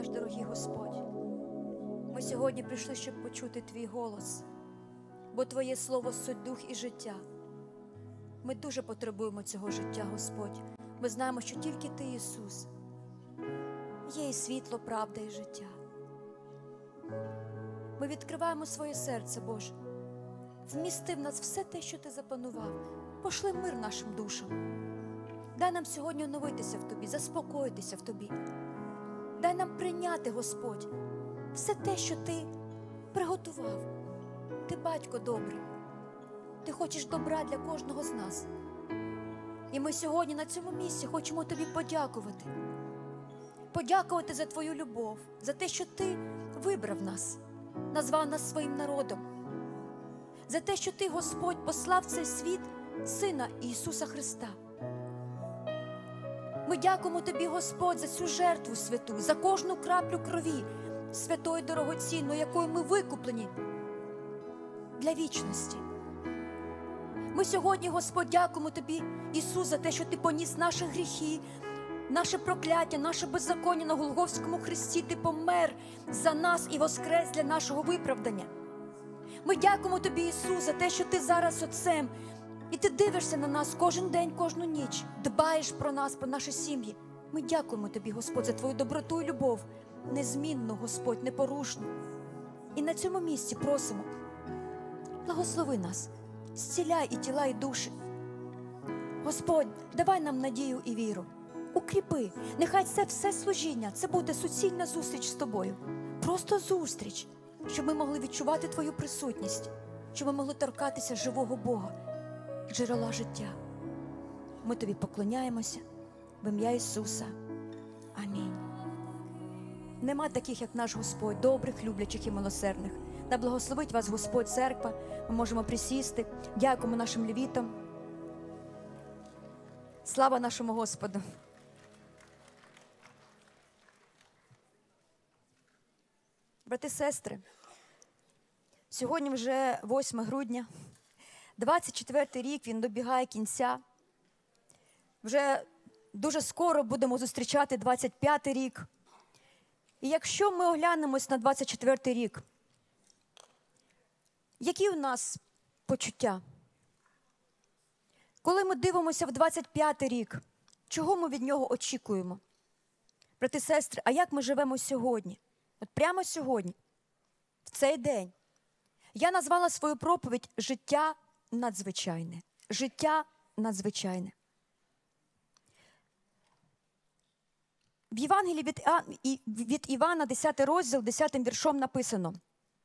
наш дорогий Господь. Ми сьогодні прийшли, щоб почути Твій голос, бо Твоє Слово – суть, дух і життя. Ми дуже потребуємо цього життя, Господь. Ми знаємо, що тільки Ти, Ісус, є і світло, правда і життя. Ми відкриваємо своє серце, Боже. Вмісти в нас все те, що Ти запланував. Пошли мир нашим душам. Дай нам сьогодні оновитися в Тобі, заспокоїтися в Тобі. Дай нам прийняти, Господь, все те, що Ти приготував. Ти, Батько добрий. Ти хочеш добра для кожного з нас. І ми сьогодні на цьому місці хочемо Тобі подякувати. Подякувати за Твою любов, за те, що Ти вибрав нас, назвав нас своїм народом. За те, що Ти, Господь, послав в цей світ Сина Ісуса Христа. Ми дякуємо Тобі, Господь, за цю жертву святу, за кожну краплю крові, святої дорогоцінної, якою ми викуплені для вічності. Ми сьогодні, Господь, дякуємо Тобі, Ісус, за те, що Ти поніс наші гріхи, наше прокляття, наше беззаконня на Голгофському хресті. Ти помер за нас і воскрес для нашого виправдання. Ми дякуємо Тобі, Ісус, за те, що Ти зараз Отцем, і Ти дивишся на нас кожен день, кожну ніч, дбаєш про нас, про наші сім'ї. Ми дякуємо Тобі, Господь, за Твою доброту і любов, незмінну, Господь, непорушну. І на цьому місці просимо, благослови нас, зціляй і тіла, і душі. Господь, давай нам надію і віру. Укріпи, нехай це все служіння, це буде суцільна зустріч з Тобою. Просто зустріч, щоб ми могли відчувати Твою присутність, щоб ми могли торкатися живого Бога, джерела життя. Ми Тобі поклоняємося в ім'я Ісуса. Амінь. Нема таких, як наш Господь, добрих, люблячих і милосердних. Да благословить вас Господь, церква. Ми можемо присісти. Дякуємо нашим левітам. Слава нашому Господу. Брати, сестри, сьогодні вже 8 грудня, 24-й рік, він добігає кінця. Вже дуже скоро будемо зустрічати 25-й рік. І якщо ми оглянемось на 24-й рік, які у нас почуття? Коли ми дивимося в 25-й рік, чого ми від нього очікуємо? Брати, сестри, а як ми живемо сьогодні? От прямо сьогодні, в цей день. Я назвала свою проповідь «Життя надзвичайне». Життя надзвичайне. В Євангелії від Івана, 10 розділ, 10 віршом написано: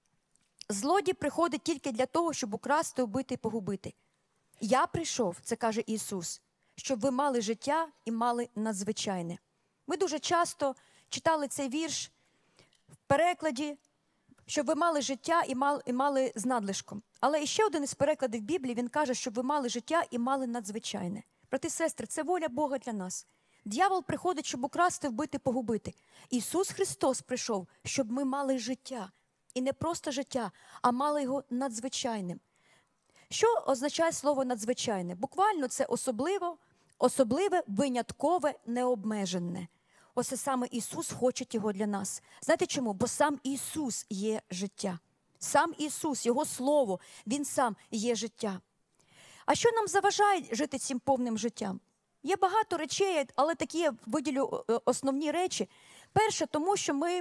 «Злодій приходить тільки для того, щоб украсти, убити і погубити. Я прийшов, це каже Ісус, щоб ви мали життя і мали надзвичайне». Ми дуже часто читали цей вірш в перекладі, щоб ви мали життя і мали з надлишком. Але ще один із перекладів Біблії, він каже, щоб ви мали життя і мали надзвичайне. Брати, сестри, це воля Бога для нас. Д'явол приходить, щоб украсти, вбити, погубити. Ісус Христос прийшов, щоб ми мали життя. І не просто життя, а мали його надзвичайним. Що означає слово «надзвичайне»? Буквально це особливе, виняткове, необмежене. Ось саме Ісус хоче його для нас. Знаєте чому? Бо сам Ісус є життя. Сам Ісус, Його Слово, Він сам є життя. А що нам заважає жити цим повним життям? Є багато речей, але такі я виділю основні речі. Перше, тому що ми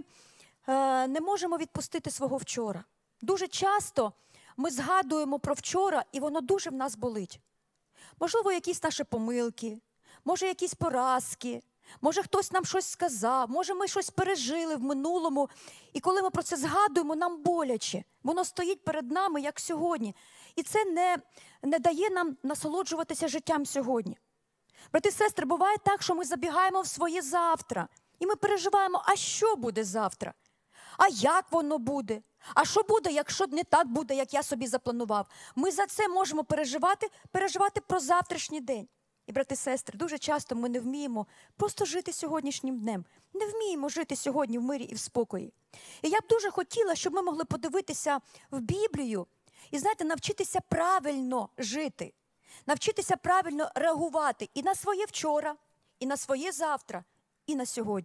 не можемо відпустити свого вчора. Дуже часто ми згадуємо про вчора, і воно дуже в нас болить. Можливо, якісь наші помилки, може, якісь поразки, може, хтось нам щось сказав, може, ми щось пережили в минулому. І коли ми про це згадуємо, нам боляче. Воно стоїть перед нами, як сьогодні. І це не дає нам насолоджуватися життям сьогодні. Брати, сестри, буває так, що ми забігаємо в своє завтра. І ми переживаємо, а що буде завтра? А як воно буде? А що буде, якщо не так буде, як я собі запланував? Ми за це можемо переживати про завтрашній день. І, брати, сестри, дуже часто ми не вміємо просто жити сьогоднішнім днем. Не вміємо жити сьогодні в мирі і в спокої. І я б дуже хотіла, щоб ми могли подивитися в Біблію і, знаєте, навчитися правильно жити. Навчитися правильно реагувати і на своє вчора, і на своє завтра, і на сьогодні.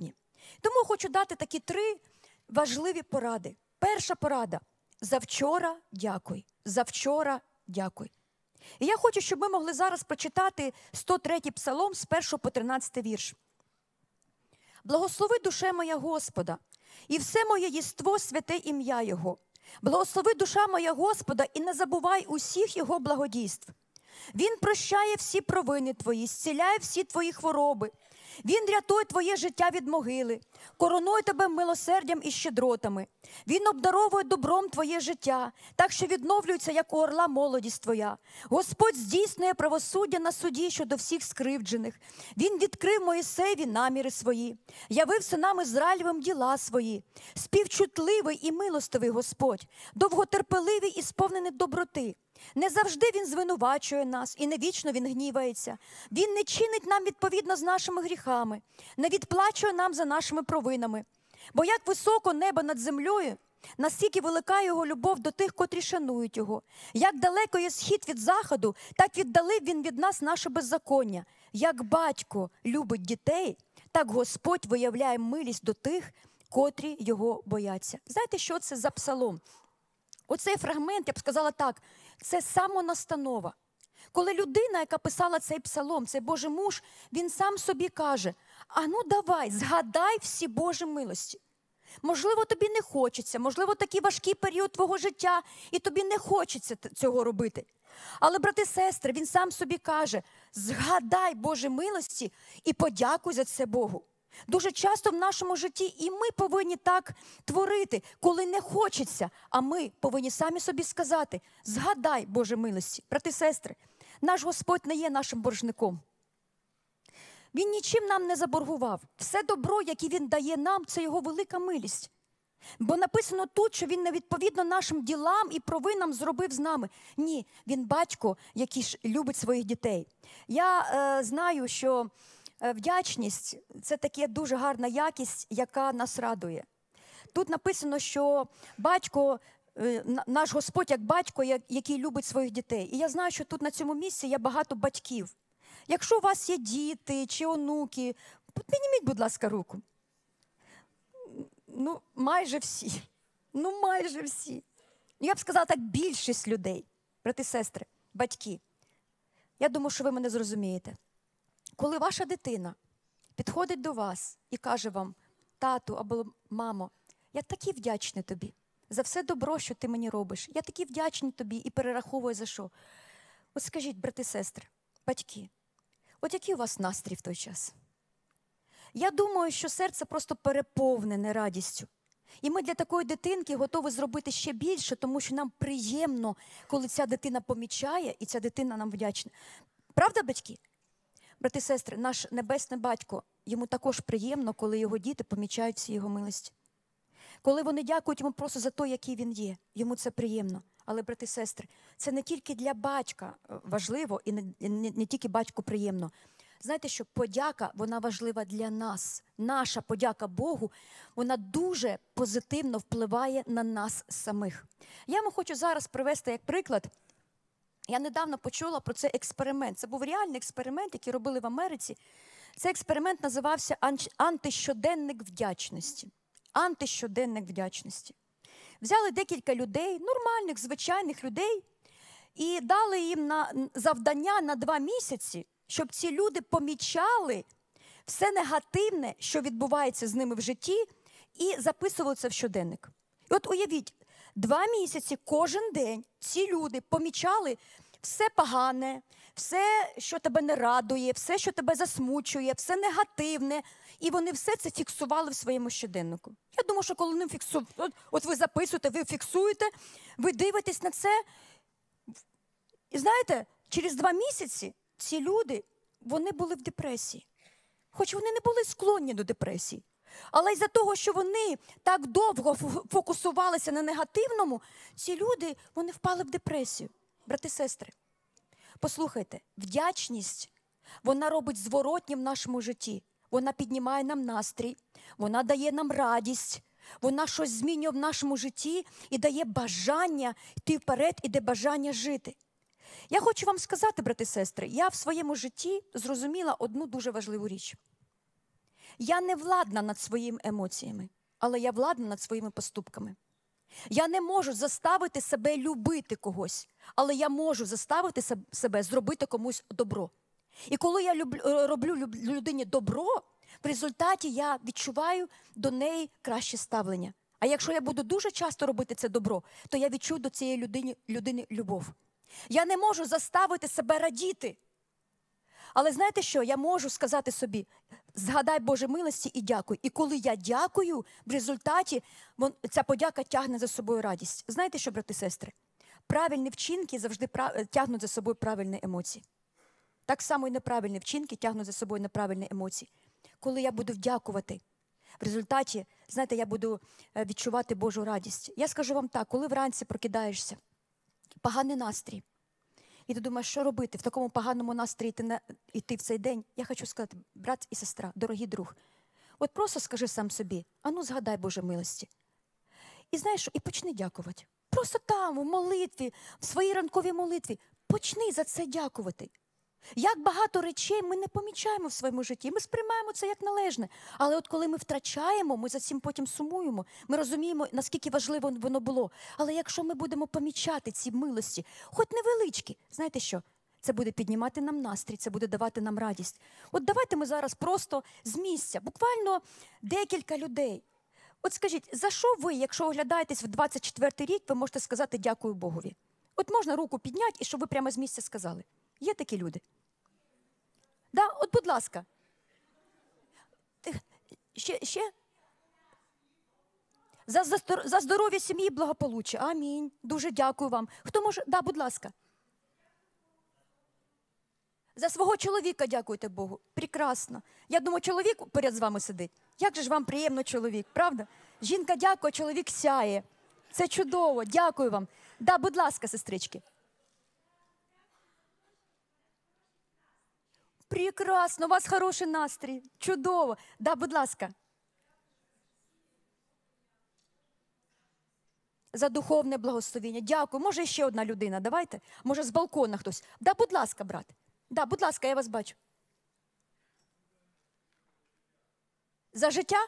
Тому хочу дати такі 3 важливі поради. Перша порада – завчора дякуй, завчора дякуй. І я хочу, щоб ми могли зараз прочитати 103-й псалом з 1 по 13 вірш. «Благослови, душе моя Господа, і все моє єство святе ім'я Його. Благослови, душа моя Господа, і не забувай усіх Його благодійств. Він прощає всі провини твої, зціляє всі твої хвороби. Він рятує твоє життя від могили, коронує тебе милосердям і щедротами. Він обдаровує добром твоє життя, так що відновлюється, як у орла, молодість твоя. Господь здійснює правосуддя на суді щодо всіх скривджених. Він відкрив Моїсеєві наміри свої, явив синам Ізраїлевим діла свої. Співчутливий і милостивий Господь, довготерпеливий і сповнений доброти. Не завжди Він звинувачує нас, і не вічно Він гнівається. Він не чинить нам відповідно з нашими гріхами, не відплачує нам за нашими провинами. Бо як високо небо над землею, настільки велика Його любов до тих, котрі шанують Його. Як далеко є схід від заходу, так віддалив Він від нас наше беззаконня. Як батько любить дітей, так Господь виявляє милість до тих, котрі Його бояться». Знаєте, що це за псалом? Оцей фрагмент, я б сказала так, це самонастанова. Коли людина, яка писала цей псалом, цей Божий муж, він сам собі каже: а ну давай, згадай всі Божі милості. Можливо, тобі не хочеться, можливо, такий важкий період твого життя, і тобі не хочеться цього робити. Але, брати і сестри, він сам собі каже: згадай Божі милості і подякуй за це Богу. Дуже часто в нашому житті і ми повинні так творити, коли не хочеться, а ми повинні самі собі сказати: згадай Божі милості. Брати і сестри, наш Господь не є нашим боржником. Він нічим нам не заборгував. Все добро, яке Він дає нам, це Його велика милість. Бо написано тут, що Він невідповідно нашим ділам і провинам зробив з нами. Ні, Він батько, який ж любить своїх дітей. Я знаю, що вдячність – це така дуже гарна якість, яка нас радує. Тут написано, що батько, наш Господь як батько, який любить своїх дітей. І я знаю, що тут на цьому місці є багато батьків. Якщо у вас є діти чи онуки, підніміть, будь ласка, руку. Майже всі. Майже всі. Я б сказала так, більшість людей, брати і сестри, батьки. Я думаю, що ви мене зрозумієте. Коли ваша дитина підходить до вас і каже вам: тату або мамо, я такий вдячний тобі за все добро, що ти мені робиш. Я такий вдячний тобі і перераховую за що. От скажіть, брати і сестри, батьки, от який у вас настрій в той час? Я думаю, що серце просто переповнене радістю. І ми для такої дитинки готові зробити ще більше, тому що нам приємно, коли ця дитина помічає і ця дитина нам вдячна. Правда, батьки? Брати і сестри, наш Небесний Батько, йому також приємно, коли його діти помічають всі його милості. Коли вони дякують йому просто за те, який він є, йому це приємно. Але, брати і сестри, це не тільки для батька важливо і не тільки батьку приємно. Знаєте, що подяка, вона важлива для нас. Наша подяка Богу, вона дуже позитивно впливає на нас самих. Я вам хочу зараз привести як приклад. Я недавно почула про цей експеримент. Це був реальний експеримент, який робили в Америці. Цей експеримент називався «Антищоденник вдячності». Антищоденник вдячності. Взяли декілька людей, нормальних, звичайних людей, і дали їм завдання на 2 місяці, щоб ці люди помічали все негативне, що відбувається з ними в житті, і записували це в щоденник. І от уявіть, 2 місяці кожен день ці люди помічали все погане, все, що тебе не радує, все, що тебе засмучує, все негативне. І вони все це фіксували в своєму щоденнику. Я думаю, що коли вони фіксують, от ви записуєте, ви фіксуєте, ви дивитесь на це. І знаєте, через 2 місяці ці люди, вони були в депресії. Хоч вони не були склонні до депресії. Але із-за того, що вони так довго фокусувалися на негативному, ці люди, вони впали в депресію. Брати і сестри, послухайте, вдячність, вона робить зворотнє в нашому житті. Вона піднімає нам настрій, вона дає нам радість, вона щось змінює в нашому житті і дає бажання йти вперед, і дає бажання жити. Я хочу вам сказати, брати і сестри, я в своєму житті зрозуміла одну дуже важливу річ. Я не владна над своїми емоціями, але я владна над своїми поступками. Я не можу заставити себе любити когось, але я можу заставити себе зробити комусь добро. І коли я роблю людині добро, в результаті я відчуваю до неї краще ставлення. А якщо я буду дуже часто робити це добро, то я відчую до цієї людини любов. Я не можу заставити себе радіти. Але знаєте що? Я можу сказати собі, згадай Божі милості і дякуй. І коли я дякую, в результаті ця подяка тягне за собою радість. Знаєте що, брати і сестри? Правильні вчинки завжди тягнуть за собою правильні емоції. Так само і неправильні вчинки тягнуть за собою неправильні емоції. Коли я буду дякувати, в результаті, знаєте, я буду відчувати Божу радість. Я скажу вам так, коли вранці прокидаєшся, поганий настрій, і ти думаєш, що робити в такому поганому настрої йти в цей день, я хочу сказати, брат і сестра, дорогий друг, от просто скажи сам собі, згадай Божі милості. І знаєш, і почни дякувати. Просто там, у молитві, в своїй ранковій молитві, почни за це дякувати. Як багато речей ми не помічаємо в своєму житті, ми сприймаємо це як належне. Але от коли ми втрачаємо, ми за цим потім сумуємо, ми розуміємо, наскільки важливо воно було. Але якщо ми будемо помічати ці милості, хоч невеличкі, знаєте що? Це буде піднімати нам настрій, це буде давати нам радість. От давайте ми зараз просто з місця, буквально декілька людей. От скажіть, за що ви, якщо оглядаєтесь в 24-й рік, ви можете сказати дякую Богові? От можна руку підняти, і щоб ви прямо з місця сказали. Є такі люди? Да, от, будь ласка. Ще? За здоров'я сім'ї і благополуччя. Амінь. Дуже дякую вам. Хто може? Да, будь ласка. За свого чоловіка дякуйте Богу. Прекрасно. Я думаю, чоловік поряд з вами сидить. Як же ж вам приємно чоловік, правда? Жінка дякує, чоловік сяє. Це чудово. Дякую вам. Да, будь ласка, сестрички. Прекрасно, у вас хороший настрій. Чудово. Да, будь ласка. За духовне благословення. Дякую. Може, ще одна людина, давайте. Може, з балкона хтось. Да, будь ласка, брат. Да, будь ласка, я вас бачу. За життя?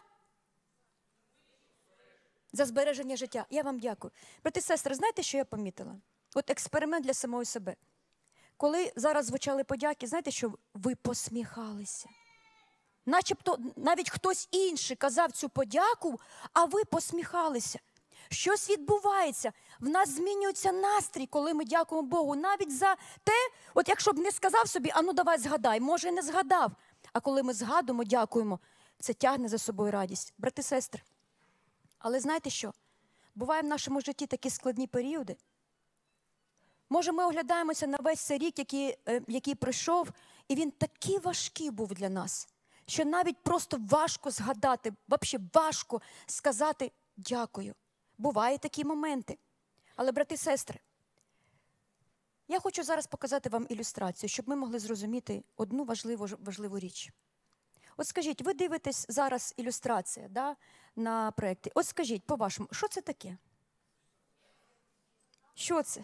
За збереження життя. Я вам дякую. Брати і сестри, знаєте, що я помітила? От експеримент для самої себе. Коли зараз звучали подяки, знаєте, що ви посміхалися. Начебто навіть хтось інший казав цю подяку, а ви посміхалися. Щось відбувається. В нас змінюється настрій, коли ми дякуємо Богу. Навіть за те, от якщо б не сказав собі, давай згадай, може і не згадав. А коли ми згадуємо, дякуємо, це тягне за собою радість. Брати і сестри, але знаєте що? Буває в нашому житті такі складні періоди. Може, ми оглядаємося на весь цей рік, який пройшов, і він такий важкий був для нас, що навіть просто важко згадати, взагалі важко сказати дякую. Бувають такі моменти. Але, брати і сестри, я хочу зараз показати вам ілюстрацію, щоб ми могли зрозуміти одну важливу річ. От скажіть, ви дивитесь зараз ілюстрація, да, на проєкті. От скажіть, по-вашому, що це таке? Що це?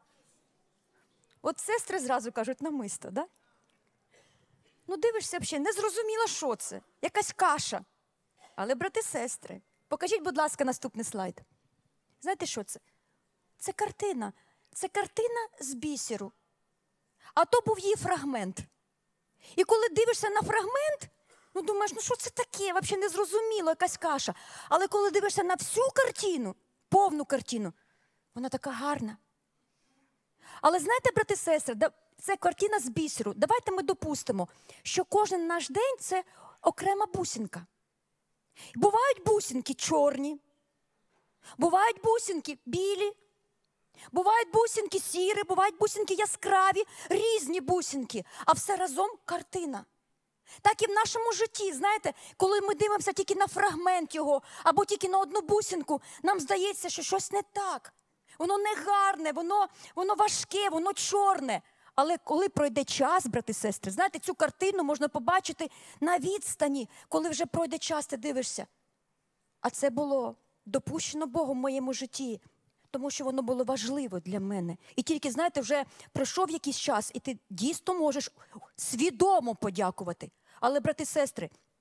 От сестри зразу кажуть намисто, да? Дивишся взагалі, не зрозуміла, що це. Якась каша. Але, брати і сестри, покажіть, будь ласка, наступний слайд. Знаєте, що це? Це картина. Це картина з бісеру. А то був її фрагмент. І коли дивишся на фрагмент, думаєш, що це таке? Взагалі не зрозуміло, якась каша. Але коли дивишся на всю картину, повну картину, вона така гарна. Але знаєте, брати і сестри, це картина з бісеру. Давайте ми допустимо, що кожен наш день – це окрема бусинка. Бувають бусинки чорні, бувають бусинки білі, бувають бусинки сірі, бувають бусинки яскраві, різні бусинки, а все разом картина. Так і в нашому житті, знаєте, коли ми дивимося тільки на фрагмент його, або тільки на одну бусинку, нам здається, що щось не так. Воно не гарне, воно важке, воно чорне. Але коли пройде час, брати і сестри, знаєте, цю картину можна побачити на відстані, коли вже пройде час, ти дивишся. А це було допущено Богом в моєму житті, тому що воно було важливо для мене. І тільки, знаєте, вже пройшов якийсь час, і ти дійсно можеш свідомо подякувати. Але, брати і сестри,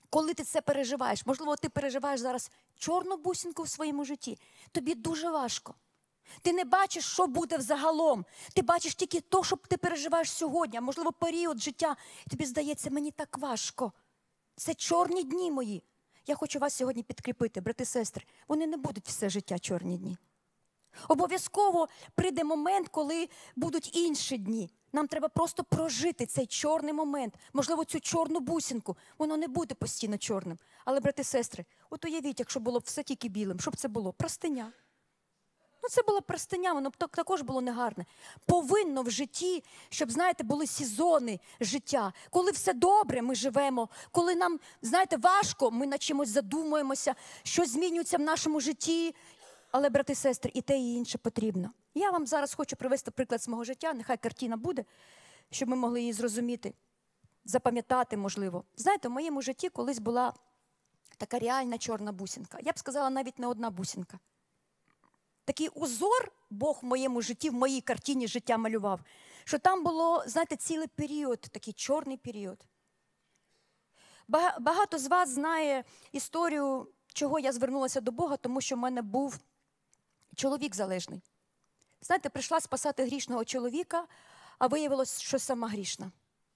Коли ти це переживаєш, можливо, ти переживаєш зараз чорну бусинку в своєму житті, тобі дуже важко. Ти не бачиш, що буде взагалом. Ти бачиш тільки те, що ти переживаєш сьогодні, а можливо, період життя. І тобі здається, мені так важко. Це чорні дні мої. Я хочу вас сьогодні підкріпити, брати і сестри. Вони не будуть все життя чорні дні. Обов'язково прийде момент, коли будуть інші дні. Нам треба просто прожити цей чорний момент. Можливо, цю чорну бусинку. Воно не буде постійно чорним. Але, брати і сестри, от уявіть, якщо було б все тільки білим. Що б це було? Простиня. Ну, це було простиня, воно б також було негарне. Повинно в житті, щоб, знаєте, були сезони життя. Коли все добре, ми живемо. Коли нам, знаєте, важко, ми над чимось задумуємося, щось змінюється в нашому житті. Але, брати і сестри, і те, і інше потрібно. Я вам зараз хочу привести приклад з мого життя, нехай картина буде, щоб ми могли її зрозуміти, запам'ятати, можливо. Знаєте, в моєму житті колись була така реальна чорна бусинка. Я б сказала, навіть не одна бусинка. Такий узор Бог в моєму житті, в моїй картині життя малював, що там було, знаєте, цілий період, такий чорний період. Багато з вас знає історію, чого я звернулася до Бога, тому що в мене був чоловік залежний. Знаєте, прийшла спасати грішного чоловіка, а виявилось, що сама грішна.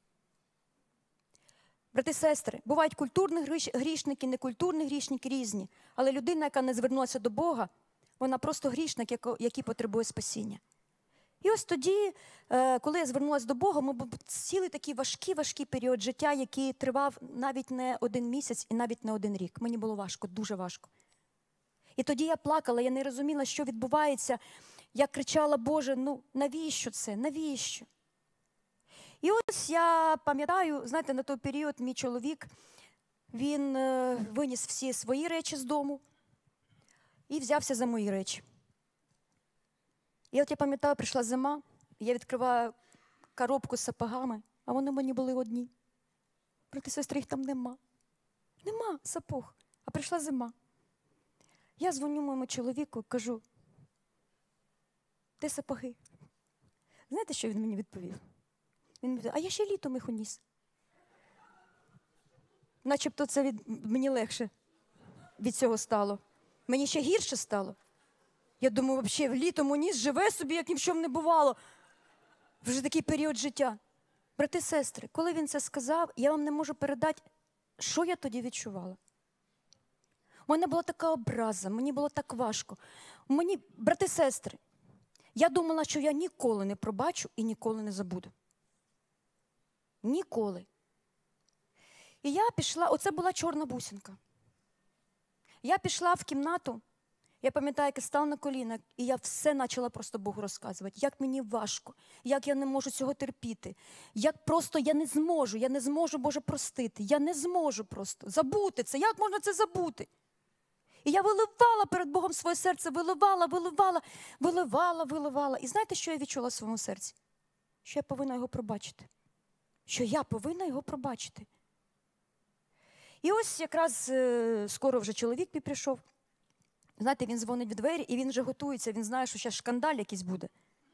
Брати і сестри, бувають культурні грішники, некультурні грішники різні, але людина, яка не звернулася до Бога, вона просто грішник, який потребує спасіння. І ось тоді, коли я звернулася до Бога, ми був цілий такий важкий період життя, який тривав навіть не 1 місяць і навіть не 1 рік. Мені було важко, дуже важко. І тоді я плакала, я не розуміла, що відбувається. Я кричала: Боже, ну навіщо це, навіщо? І ось я пам'ятаю, знаєте, на той період мій чоловік, він виніс всі свої речі з дому і взявся за мої речі. І от я пам'ятаю, прийшла зима, я відкриваю коробку з сапогами, а вони мені були одні. Брати і сестри, їх там нема. Нема сапог, а прийшла зима. Я дзвоню моєму чоловіку і кажу: де сапоги? Знаєте, що він мені відповів? Він мені відповів: а я ще літом їх уніс. Начебто це мені легше від цього стало. Мені ще гірше стало. Я думаю, взагалі, літом уніс, живе собі, як ні в чому не бувало. Вже такий період життя. Брати і сестри, коли він це сказав, я вам не можу передати, що я тоді відчувала. У мене була така образа, мені було так важко. Брати і сестри, я думала, що я ніколи не пробачу і ніколи не забуду. Ніколи. І я пішла, оце була чорна бусинка. Я пішла в кімнату, я пам'ятаю, як я стала на коліна, і я все почала просто Богу розказувати, як мені важко, як я не можу цього терпіти, як просто я не зможу, Боже, простити, я не зможу просто забути це, як можна це забути? І я виливала перед Богом своє серце, виливала. І знаєте, що я відчула в своєму серці? Що я повинна його пробачити. Що я повинна його пробачити. І ось якраз скоро вже чоловік мій прийшов. Знаєте, він дзвонить в двері, і він вже готується, він знає, що зараз шкандаль якийсь буде.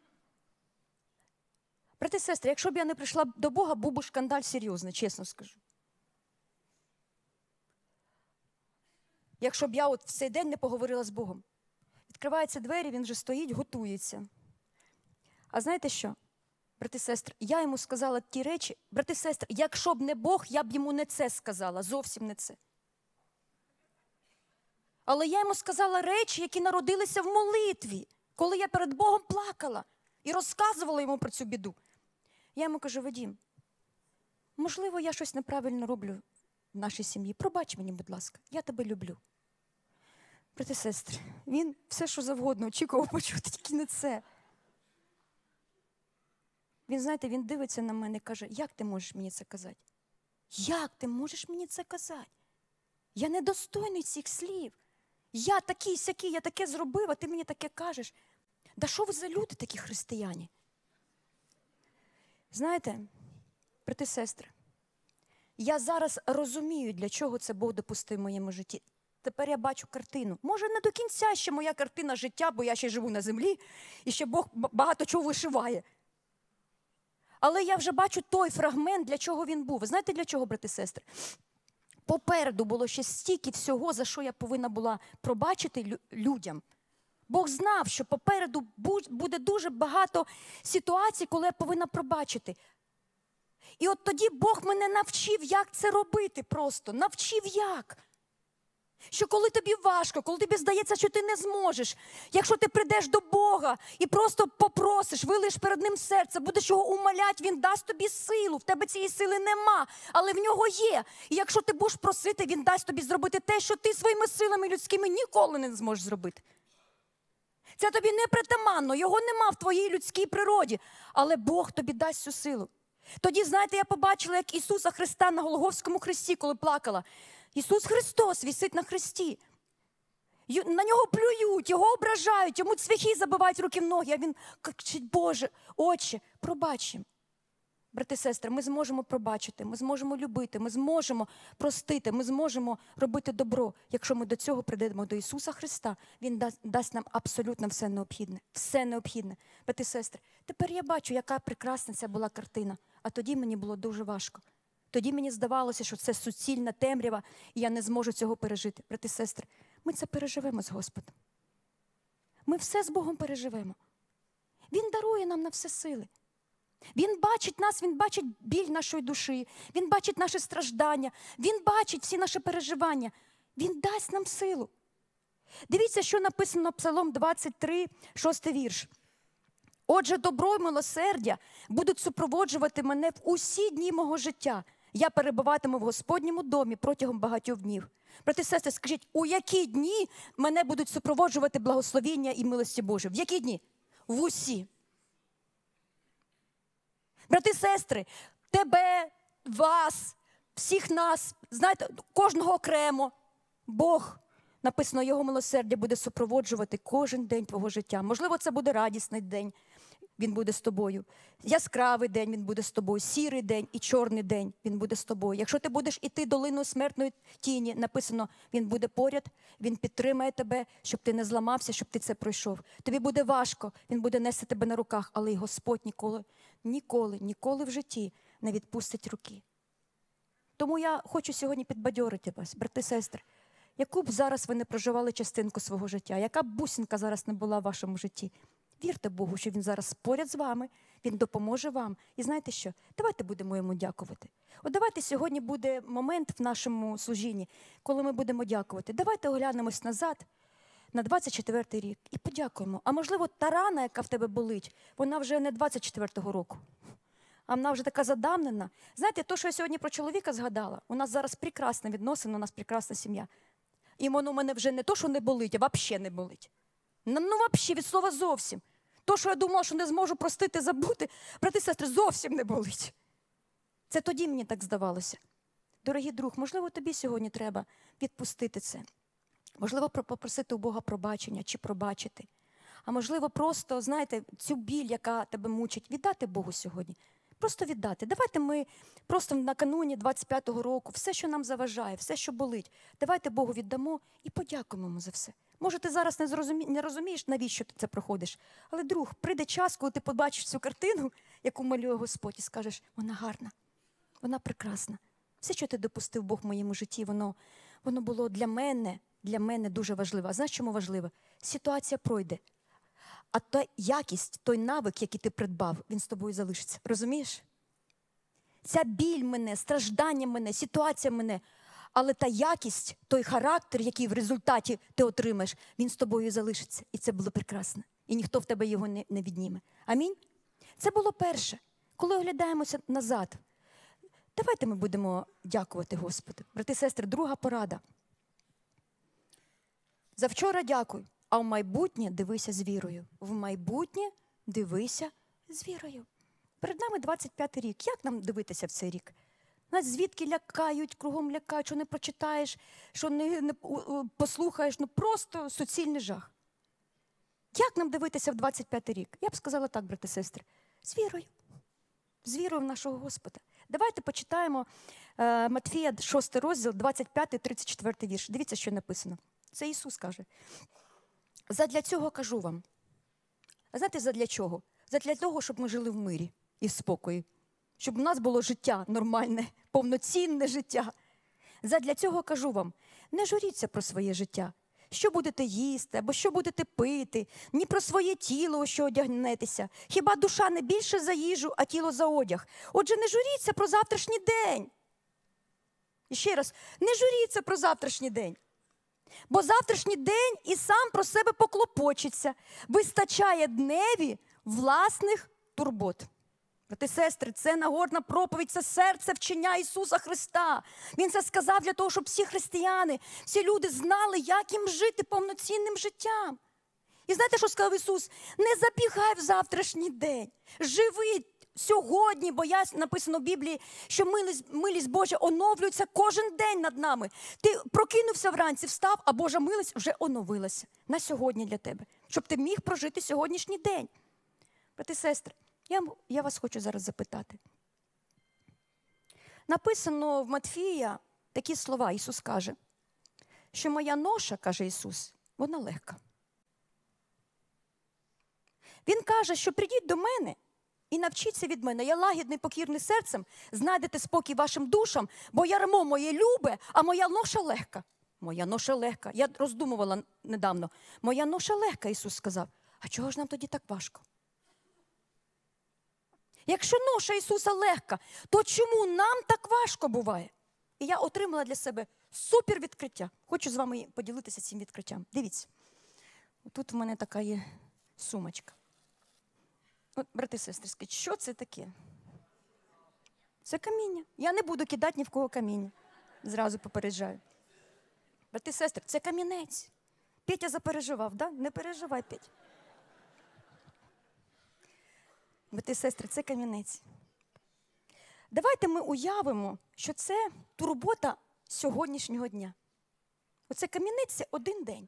Брати і сестри, якщо б я не прийшла до Бога, був би шкандаль серйозний, чесно скажу. Якщо б я от в цей день не поговорила з Богом. Відкриваються двері, він вже стоїть, готується. А знаєте що? Брати і сестри, я йому сказала ті речі, брати і сестри, якщо б не Бог, я б йому не це сказала, зовсім не це. Але я йому сказала речі, які народилися в молитві, коли я перед Богом плакала і розказувала йому про цю біду. Я йому кажу: Вадим, можливо, я щось неправильно роблю в нашій сім'ї. Пробач мені, будь ласка, я тебе люблю. Брати і сестри, він все, що завгодно очікував почути, тільки не це. Він, знаєте, він дивиться на мене і каже: як ти можеш мені це казати? Як ти можеш мені це казати? Я недостойний цих слів. Я такий сякий, я таке зробив, а ти мені таке кажеш. Да що ви за люди такі християни? Знаєте, брати і сестри, я зараз розумію, для чого це Бог допустив в моєму житті. Тепер я бачу картину. Може, не до кінця ще моя картина життя, бо я ще живу на землі, і ще Бог багато чого вишиває. Але я вже бачу той фрагмент, для чого він був. Ви знаєте, для чого, брати і сестри? попереду було ще стільки всього, за що я повинна була пробачити людям. Бог знав, що попереду буде дуже багато ситуацій, коли я повинна пробачити. І от тоді Бог мене навчив, як це робити просто. Навчив як. Що коли тобі важко, коли тобі здається, що ти не зможеш, якщо ти прийдеш до Бога і просто попросиш, вилиш перед Ним серце, будеш його умоляти, Він дасть тобі силу. В тебе цієї сили нема, але в нього є. І якщо ти будеш просити, Він дасть тобі зробити те, що ти своїми силами людськими ніколи не зможеш зробити. Це тобі не притаманно, його нема в твоїй людській природі, але Бог тобі дасть цю силу. Тоді, знаєте, я побачила, як Ісуса Христа на Голгофському хресті, коли плакала. Ісус Христос висить на хресті. На нього плюють, його ображають, йому цвяхи забивають руки в ноги, а він кричить: Боже, Отче, пробач їм. Брати і сестри, ми зможемо пробачити, ми зможемо любити, ми зможемо простити, ми зможемо робити добро. Якщо ми до цього прийдемо до Ісуса Христа, Він дасть нам абсолютно все необхідне. Все необхідне. Брати і сестри, тепер я бачу, яка прекрасна ця була картина. А тоді мені було дуже важко. Тоді мені здавалося, що це суцільна темрява, і я не зможу цього пережити. Брати і сестри, ми це переживемо з Господом. Ми все з Богом переживемо. Він дарує нам на все сили. Він бачить нас, Він бачить біль нашої душі, Він бачить наші страждання, Він бачить всі наші переживання. Він дасть нам силу. Дивіться, що написано Псалом 23, 6 вірш. «Отже, добро й милосердя будуть супроводжувати мене в усі дні мого життя. Я перебуватиму в Господньому домі протягом багатьох днів». Брати і сестри, скажіть, у які дні мене будуть супроводжувати благословіння і милості Божі? В які дні? В усі. Брати і сестри, тебе, вас, всіх нас, знаєте, кожного окремо, Бог, написано, Його милосердя буде супроводжувати кожен день твого життя. Можливо, це буде радісний день, Він буде з тобою. Яскравий день Він буде з тобою, сірий день і чорний день Він буде з тобою. Якщо ти будеш іти долиною смертної тіні, написано, Він буде поряд, Він підтримає тебе, щоб ти не зламався, щоб ти це пройшов. Тобі буде важко, Він буде нести тебе на руках, але й Господь ніколи в житті не відпустить руки. Тому я хочу сьогодні підбадьорити вас, брати і сестри, яку б зараз ви не проживали частинку свого життя, яка б бусинка зараз не була в вашому житті, вірте Богу, що Він зараз поряд з вами, Він допоможе вам. І знаєте що? Давайте будемо Йому дякувати. От давайте сьогодні буде момент в нашому служінні, коли ми будемо дякувати. Давайте оглянемось назад на 24-й рік і подякуємо. А можливо, та рана, яка в тебе болить, вона вже не 24-го року, а вона вже така задавнена. Знаєте, то, що я сьогодні про чоловіка згадала, у нас зараз прекрасна відносина, у нас прекрасна сім'я. І воно у мене вже не то, що не болить, а взагалі не болить. Ну, взагалі, від слова зовсім. То, що я думала, що не зможу простити, забути, брати і сестри, зовсім не болить. Це тоді мені так здавалося. Дорогий друг, можливо, тобі сьогодні треба відпустити це. Можливо, попросити у Бога пробачення чи пробачити. А можливо, просто, знаєте, цю біль, яка тебе мучить, віддати Богу сьогодні. Просто віддати. Давайте ми просто накануні 25-го року, все, що нам заважає, все, що болить, давайте Богу віддамо і подякуємо Йому за все. Може, ти зараз не розумієш, навіщо ти це проходиш. Але, друг, прийде час, коли ти побачиш цю картину, яку малює Господь, і скажеш, вона гарна, вона прекрасна. Все, що ти допустив, Бог, в моєму житті, воно було для мене дуже важливо. А знаєш, чому важливо? Ситуація пройде. А та якість, той навик, який ти придбав, він з тобою залишиться. Розумієш? Ця біль мене, страждання мене, ситуація мене, але та якість, той характер, який в результаті ти отримаєш, він з тобою залишиться. І це було прекрасно. І ніхто в тебе його не відніме. Амінь? Це було перше. Коли оглядаємося назад, давайте ми будемо дякувати Господу. Брати і сестри, друга порада. Завчора дякуй. А в майбутнє дивися з вірою. В майбутнє дивися з вірою. Перед нами 25-й рік. Як нам дивитися в цей рік? Нас звідки лякають, кругом лякають, що не прочитаєш, що не послухаєш. Ну просто суцільний жах. Як нам дивитися в 25-й рік? Я б сказала так, брати і сестри. З вірою. З вірою в нашого Господа. Давайте почитаємо Матфія 6 розділ, 25-34 вірш. Дивіться, що написано. Це Ісус каже. Задля цього кажу вам. А знаєте, задля чого? Задля того, щоб ми жили в мирі і в спокої. Щоб у нас було життя нормальне, повноцінне життя. Задля цього кажу вам, не журіться про своє життя, що будете їсти або що будете пити, ні про своє тіло, у що одягнетеся. Хіба душа не більше за їжу, а тіло за одяг? Отже, не журіться про завтрашній день. І ще раз, не журіться про завтрашній день. Бо завтрашній день і сам про себе поклопочеться. Вистачає дневі власних турбот. Брати і сестри, це Нагорна проповідь, це серце вчення Ісуса Христа. Він це сказав для того, щоб всі християни, всі люди знали, як їм жити повноцінним життям. І знаєте, що сказав Ісус? Не забігай в завтрашній день. Живи сьогодні, бо написано в Біблії, що милість Божа оновлюється кожен день над нами. Ти прокинувся вранці, встав, а Божа милість вже оновилася на сьогодні для тебе, щоб ти міг прожити сьогоднішній день. Брати і сестри, я вас хочу зараз запитати. Написано в Матфія такі слова, Ісус каже, що моя ноша, каже Ісус, вона легка. Він каже, що прийдіть до мене і навчіться від мене. Я лагідний, покірний серцем, знайдете спокій вашим душам, бо ярмо моє любе, а моя ноша легка. Моя ноша легка. Я роздумувала недавно. Моя ноша легка, Ісус сказав. А чого ж нам тоді так важко? Якщо ноша Ісуса легка, то чому нам так важко буває? І я отримала для себе супер відкриття. Хочу з вами поділитися цим відкриттям. Дивіться, тут в мене така є сумочка. От, брати і сестри, скажіть, що це таке? Це каміння. Я не буду кидати ні в кого каміння. Зразу попереджаю. Брати і сестри, це камінець. Петя запереживав, да? Не переживай, Петя. Брати і сестри, це камінець. Давайте ми уявимо, що це турбота сьогоднішнього дня. Оце камінець – це один день.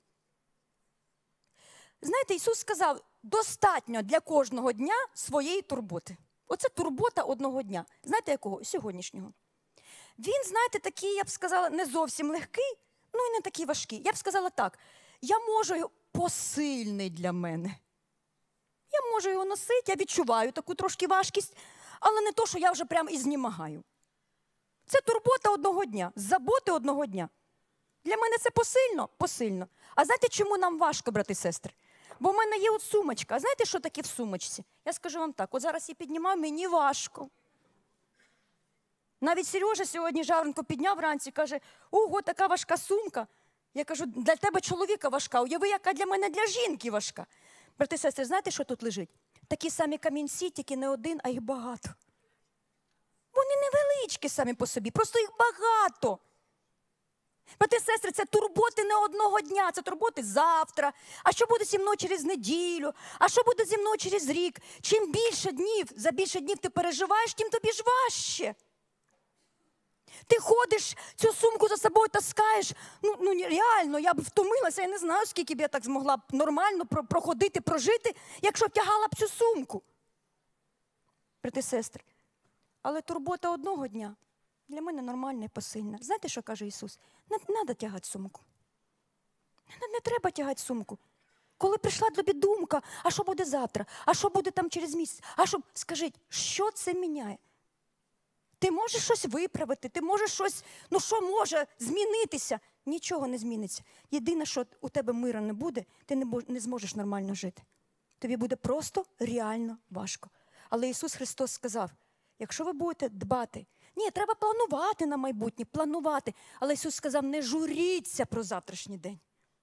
Знаєте, Ісус сказав, достатньо для кожного дня своєї турботи. Оце турбота одного дня. Знаєте якого? Сьогоднішнього. Він, знаєте, такий, я б сказала, не зовсім легкий, ну і не такий важкий. Я б сказала так, я можу посильний для мене. Я можу його носити, я відчуваю таку трошки важкість, але не то, що я вже прямо і знімагаю. Це турбота одного дня, заботи одного дня. Для мене це посильно? Посильно. А знаєте, чому нам важко, брати і сестри? Бо в мене є от сумочка. А знаєте, що таке в сумочці? Я скажу вам так, от зараз я піднімаю, мені важко. Навіть Сережа сьогодні Жавренко підняв вранці, каже, ого, така важка сумка. Я кажу, для тебе чоловіка важка, уяви, яка для мене для жінки важка. Брати і сестри, знаєте, що тут лежить? Такі самі камінці, тільки не один, а їх багато. Вони невеличкі самі по собі, просто їх багато. Брати і сестри, це турботи не одного дня, це турботи завтра. А що буде зі мною через неділю? А що буде зі мною через рік? Чим більше днів, за більше днів ти переживаєш, тим тобі ж важче. Ти ходиш, цю сумку за собою таскаєш. Ну реально, я б втомилася, я не знаю, скільки б я так змогла б нормально проходити, прожити, якщо б тягала б цю сумку. Брати і сестри, але турбота одного дня для мене нормальна і посильна. Знаєте, що каже Ісус? Не треба тягати сумку. Не треба тягати сумку. Коли прийшла тобі думка, а що буде завтра? А що буде там через місяць? Скажіть, що це міняє? Ти можеш щось виправити, ти можеш щось, що може змінитися? Нічого не зміниться. Єдине, що у тебе мира не буде, ти не зможеш нормально жити. Тобі буде просто реально важко. Але Ісус Христос сказав, якщо ви будете дбати, ні, треба планувати на майбутнє, планувати. Але Ісус сказав, не журіться про завтрашній день.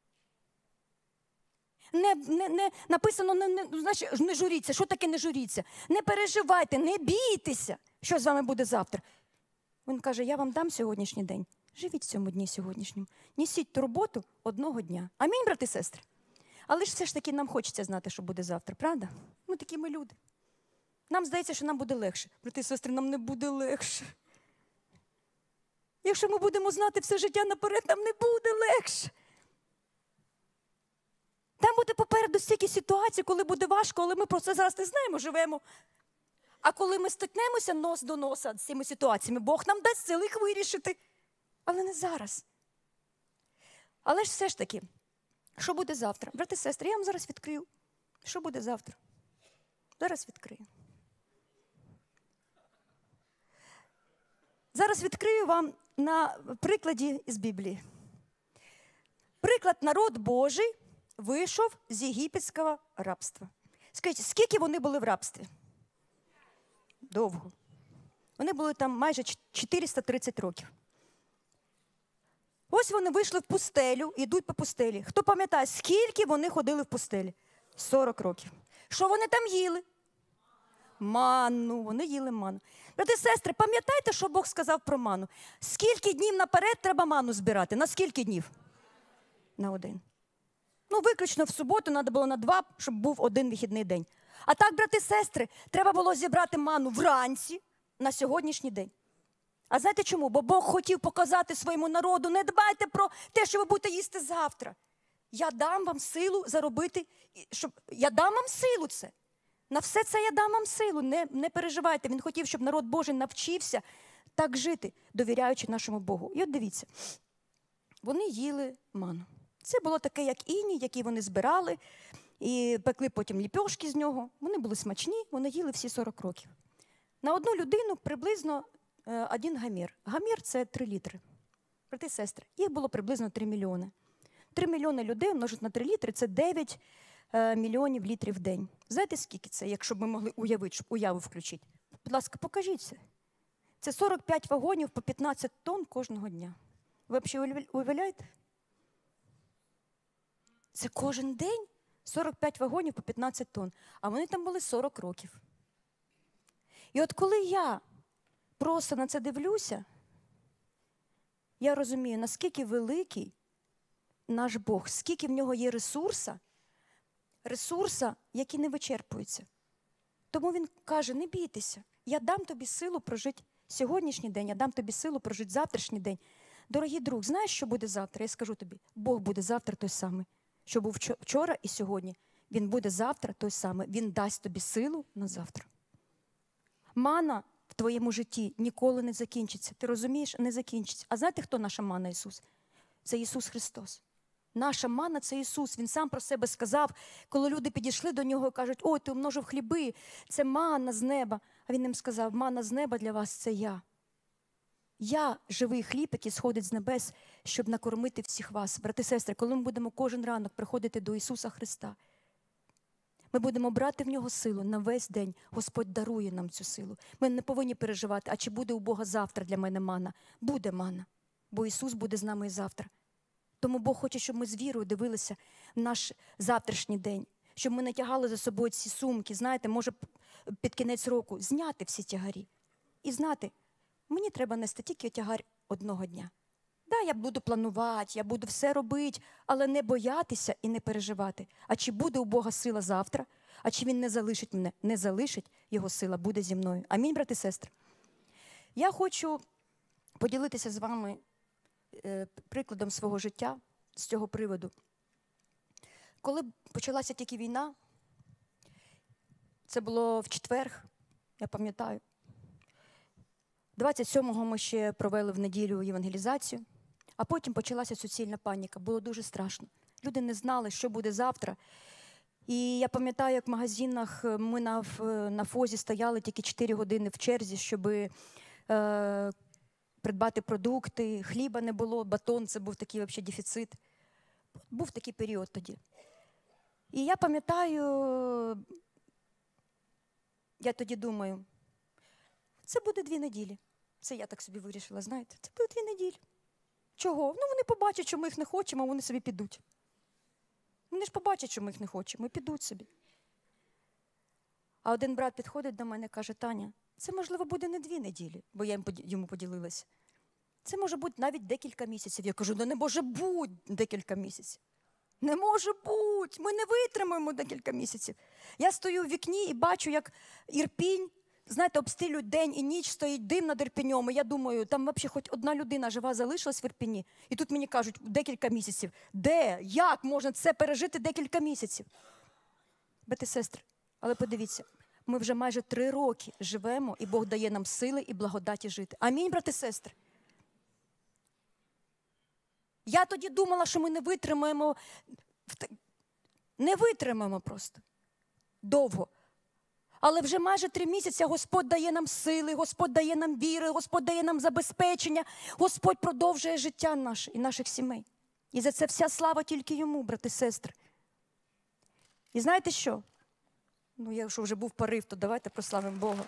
Написано, значить, не журіться. Що таке не журіться? Не переживайте, не бійтеся, що з вами буде завтра. Він каже, я вам дам сьогоднішній день. Живіть в цьому дні сьогоднішньому. Несіть турботу одного дня. Амінь, брати і сестри? Але ж все ж таки нам хочеться знати, що буде завтра, правда? Ми такі ми люди. Нам здається, що нам буде легше. Брати і сестри, нам не буде легше. Якщо ми будемо знати все життя наперед, нам не буде легше. Там буде попереду стільки ситуацій, коли буде важко, але ми про це зараз не знаємо, живемо. А коли ми стикнемося нос до носа з цими ситуаціями, Бог нам дасть сили їх вирішити. Але не зараз. Але ж все ж таки, що буде завтра? Брати і сестри, я вам зараз відкрию. Що буде завтра? Зараз відкрию. Зараз відкрию вам на прикладі із Біблії. Приклад, народ Божий вийшов з єгипетського рабства. Скажіть, скільки вони були в рабстві? Довго. Вони були там майже 430 років. Ось вони вийшли в пустелю, йдуть по пустелі. Хто пам'ятає, скільки вони ходили в пустелі? 40 років. Що вони там їли? Манну. Вони їли манну. Брати і сестри, пам'ятаєте, що Бог сказав про манну? Скільки днів наперед треба манну збирати? На скільки днів? На 1. Ну, виключно в суботу треба було на 2, щоб був 1 вихідний день. А так, брати і сестри, треба було зібрати манну вранці на сьогоднішній день. А знаєте чому? Бо Бог хотів показати своєму народу: не дбайте про те, що ви будете їсти завтра. Я дам вам силу заробити, я дам вам силу це. На все це я дам вам силу, не переживайте. Він хотів, щоб народ Божий навчився так жити, довіряючи нашому Богу. І от дивіться, вони їли ману. Це було таке, як іній, який вони збирали, і пекли потім ліпьошки з нього. Вони були смачні, вони їли всі 40 років. На одну людину приблизно 1 гамір. Гамір – це 3 літри. Брати і сестри, їх було приблизно 3 мільйони. 3 мільйони людей множить на 3 літри – це 9 мільйонів літрів в день. Знаєте, скільки це, якщо б ми могли уявити, щоб уяву включити? Будь ласка, покажіть це. Це 45 вагонів по 15 тонн кожного дня. Ви взагалі уявляєте? Це кожен день 45 вагонів по 15 тонн. А вони там були 40 років. І от коли я просто на це дивлюся, я розумію, наскільки великий наш Бог, скільки в нього є ресурса, які не вичерпуються. Тому він каже: не бійтеся, я дам тобі силу прожити сьогоднішній день, я дам тобі силу прожити завтрашній день. Дорогий друг, знаєш, що буде завтра? Я скажу тобі, Бог буде завтра той самий, що був вчора і сьогодні. Він буде завтра той самий, він дасть тобі силу на завтра. Мана в твоєму житті ніколи не закінчиться. Ти розумієш? Не закінчиться. А знаєте, хто наша мана, Ісус? Це Ісус Христос. Наша мана – це Ісус. Він сам про себе сказав, коли люди підійшли до Нього і кажуть: ой, ти умножив хліби, це мана з неба. А Він їм сказав: мана з неба для вас – це я. Я – живий хліб, який сходить з небес, щоб накормити всіх вас. Брати і сестри, коли ми будемо кожен ранок приходити до Ісуса Христа, ми будемо брати в Нього силу на весь день. Господь дарує нам цю силу. Ми не повинні переживати, а чи буде у Бога завтра для мене мана. Буде мана, бо Ісус буде з нами і завтра. Тому Бог хоче, щоб ми з вірою дивилися в наш завтрашній день, щоб ми не тягали за собою ці сумки, знаєте, може під кінець року зняти всі тягарі і знати: мені треба нести тільки тягар одного дня. Да, я буду планувати, я буду все робити, але не боятися і не переживати. А чи буде у Бога сила завтра? А чи Він не залишить мене? Не залишить, Його сила буде зі мною. Амінь, брати і сестри. Я хочу поділитися з вами прикладом свого життя з цього приводу. Коли почалася тільки війна, це було в четвер, я пам'ятаю. 27-го ми ще провели в неділю євангелізацію, а потім почалася суцільна паніка. Було дуже страшно. Люди не знали, що буде завтра. І я пам'ятаю, як в магазинах ми на ФОЗі стояли тільки 4 години в черзі, щоб придбати продукти. Хліба не було, батон – це був такий взагалі дефіцит. Був такий період тоді. І я пам'ятаю, я тоді думаю, це буде 2 неділі. Це я так собі вирішила, знаєте, це буде 2 неділі. Чого? Ну, вони побачать, що ми їх не хочемо, а вони собі підуть. Вони ж побачать, що ми їх не хочемо, і підуть собі. А один брат підходить до мене і каже: Таня, це, можливо, буде не 2 неділі, бо я йому поділилася. Це може бути навіть декілька місяців. Я кажу: да не може бути декілька місяців. Не може бути, ми не витримаємо декілька місяців. Я стою в вікні і бачу, як Ірпінь, знаєте, обстрілюють день і ніч, стоїть дим над Ірпінем. І я думаю, там взагалі хоч одна людина жива залишилась в Ірпіні. І тут мені кажуть: декілька місяців. Де? Як можна це пережити декілька місяців? Брати і сестри, але подивіться, ми вже майже 3 роки живемо, і Бог дає нам сили і благодаті жити. Амінь, брати і сестри. Я тоді думала, що ми не витримаємо. Не витримаємо просто. Довго. Але вже майже 3 місяці Господь дає нам сили, Господь дає нам віри, Господь дає нам забезпечення. Господь продовжує життя наше і наших сімей. І за це вся слава тільки Йому, брати і сестри. І знаєте що? Ну, якщо вже був порив, то давайте прославимо Бога.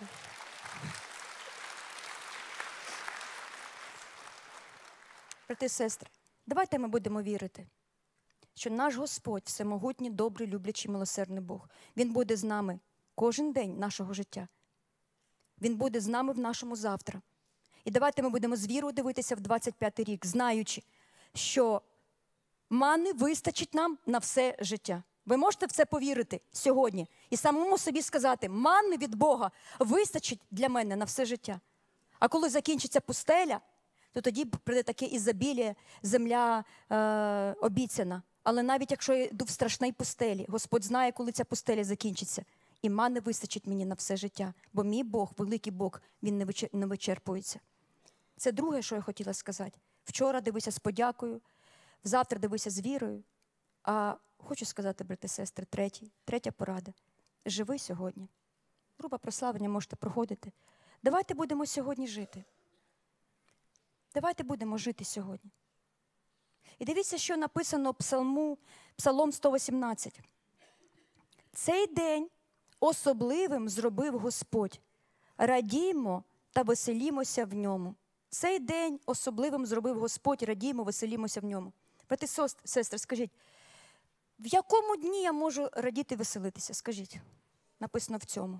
Брати і сестри, давайте ми будемо вірити, що наш Господь, всемогутній, добрий, люблячий, милосердний Бог, Він буде з нами кожен день нашого життя. Він буде з нами в нашому завтра. І давайте ми будемо з вірою дивитися в 25-й рік, знаючи, що мани вистачить нам на все життя. Ви можете в це повірити сьогодні і самому собі сказати, мани від Бога вистачить для мене на все життя. А коли закінчиться пустеля, то тоді прийде таке ізобіліє, земля обіцяна. Але навіть якщо я йду в страшній пустелі, Господь знає, коли ця пустеля закінчиться. І мани вистачить мені на все життя. Бо мій Бог, великий Бог, Він не вичерпується. Це друге, що я хотіла сказати. Вчора дивися з подякою, завтра дивися з вірою. А хочу сказати, брати і сестри, третя порада. Живи сьогодні. Група прославлення можете проходити. Давайте будемо сьогодні жити. Давайте будемо жити сьогодні. І дивіться, що написано Псалом 118. Цей день особливим зробив Господь. Радіймо та веселімося в ньому. Цей день особливим зробив Господь. Радіймо, веселімося в ньому. Брати і сестри, скажіть, в якому дні я можу радіти, веселитися? Скажіть. Написано в цьому.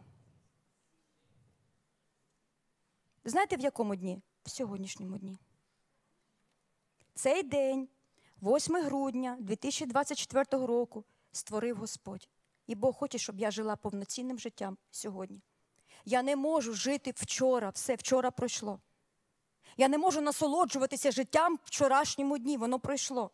Знаєте, в якому дні? В сьогоднішньому дні. Цей день, 8 грудня 2024 року, створив Господь. І Бог хоче, щоб я жила повноцінним життям сьогодні. Я не можу жити вчора, все вчора пройшло. Я не можу насолоджуватися життям в вчорашньому дні, воно пройшло.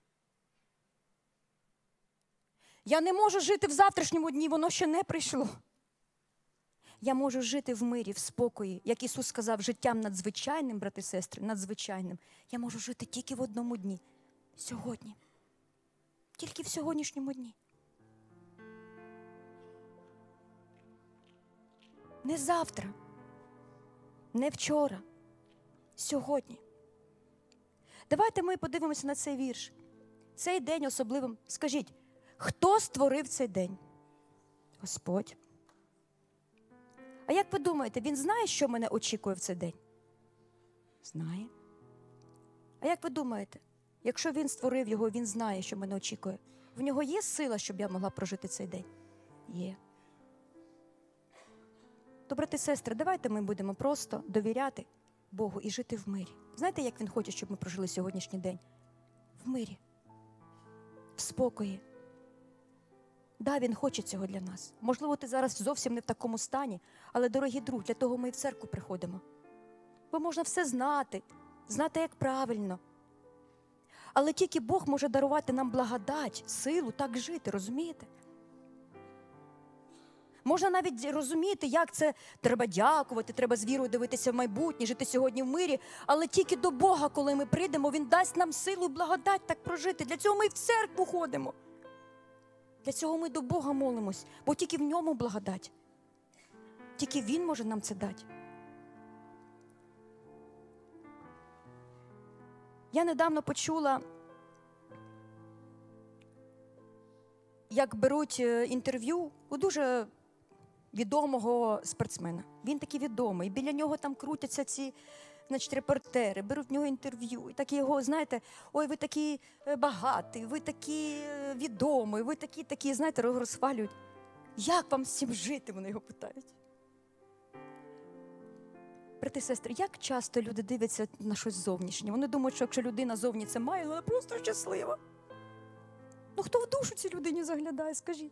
Я не можу жити в завтрашньому дні, воно ще не прийшло. Я можу жити в мирі, в спокої, як Ісус сказав, життям надзвичайним, брати і сестри, надзвичайним. Я можу жити тільки в одному дні. Сьогодні. Тільки в сьогоднішньому дні. Не завтра, не вчора, сьогодні. Давайте ми подивимося на цей вірш. Цей день особливим. Скажіть, хто створив цей день? Господь. А як ви думаєте, Він знає, що мене очікує в цей день? Знає. А як ви думаєте, якщо Він створив його, Він знає, що мене очікує, в нього є сила, щоб я могла прожити цей день? Є. То, брати і сестри, давайте ми будемо просто довіряти Богу і жити в мирі. Знаєте, як Він хоче, щоб ми прожили сьогоднішній день? В мирі. В спокої. Да, Він хоче цього для нас. Можливо, ти зараз зовсім не в такому стані, але, дорогі друг, для того ми і в церкву приходимо. Бо можна все знати, як правильно. Але тільки Бог може дарувати нам благодать, силу так жити, розумієте? Можна навіть розуміти, як це треба дякувати, треба з вірою дивитися в майбутнє, жити сьогодні в мирі, але тільки до Бога, коли ми прийдемо, Він дасть нам силу і благодать так прожити. Для цього ми і в церкву ходимо. Для цього ми до Бога молимось, бо тільки в ньому благодать. Тільки Він може нам це дати. Я недавно почула, як беруть інтерв'ю у дуже відомого спортсмена. Він такий відомий. Біля нього там крутяться ці, репортери, беруть в нього інтерв'ю. І так його, знаєте, ой, ви такий багатий, ви такий відомий, ви такі, знаєте, розхвалюють. Як вам з цим жити, вони його питають. Брати і сестри, як часто люди дивляться на щось зовнішнє? Вони думають, що якщо людина зовні це має, вона просто щаслива. Ну хто в душу цій людині заглядає, скажіть?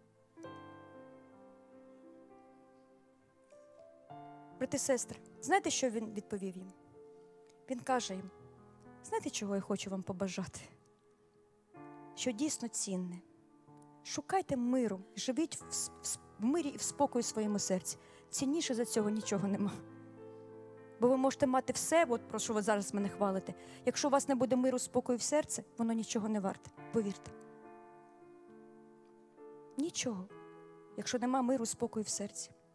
Брати і сестри, знаєте, що він відповів їм? Він каже їм, знаєте, чого я хочу вам побажати? Що дійсно цінне. Шукайте миру, живіть в мирі і в спокої в своєму серці. Цінніше за цього нічого нема. Бо ви можете мати все, от про що ви зараз мене хвалите. Якщо у вас не буде миру, спокою в серці, воно нічого не варте. Повірте. Нічого. Якщо нема миру, спокою в серці.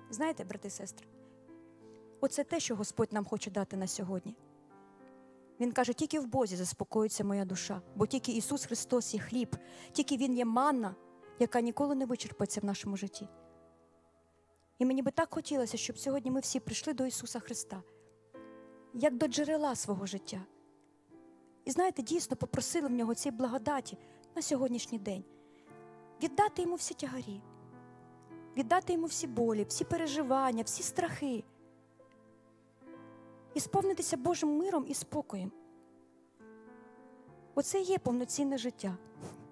Знаєте, брати і сестри, оце те, що Господь нам хоче дати на сьогодні. Він каже, тільки в Бозі заспокоїться моя душа, бо тільки Ісус Христос є хліб, тільки Він є манна, яка ніколи не вичерпається в нашому житті. І мені би так хотілося, щоб сьогодні ми всі прийшли до Ісуса Христа, як до джерела свого життя. І знаєте, дійсно попросили в Нього цієї благодаті на сьогоднішній день. Віддати Йому всі тягарі, віддати Йому всі болі, всі переживання, всі страхи. І сповнитися Божим миром і спокоєм. Оце і є повноцінне життя.